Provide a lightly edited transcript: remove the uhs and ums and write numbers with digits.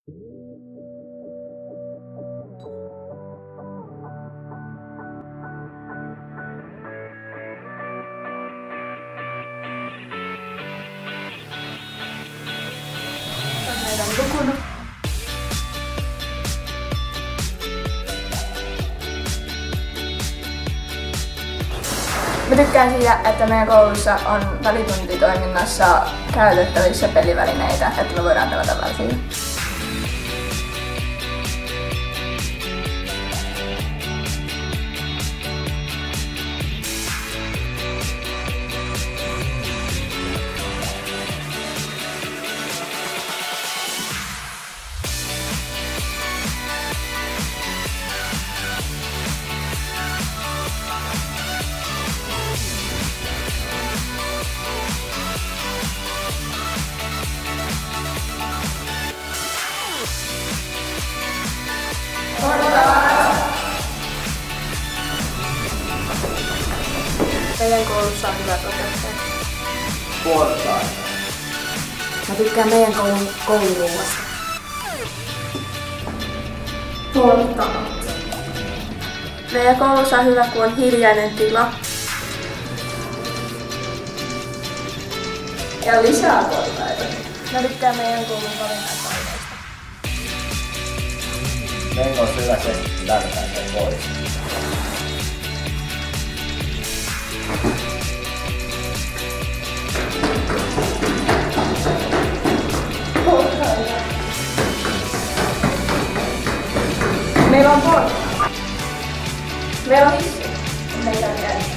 Meidän lukuna. Mä tykkään siitä, että meidän koulussa on välituntitoiminnassa käytettävissä pelivälineitä, että me voidaan pelata välillä. Meidän koulussa on hyvät opettajat. Portaat. Mä tykkään meidän koulun kouluruuasta. Portaat. Meidän koulussa on hyvä, kun on hiljainen tila. Ja lisää portaita. Mä tykkään meidän koulun valinnanaineista. Meidän on hyvä se, että lähdetään sen pois. Meillä on portaat. Meillä on hissi. Meidän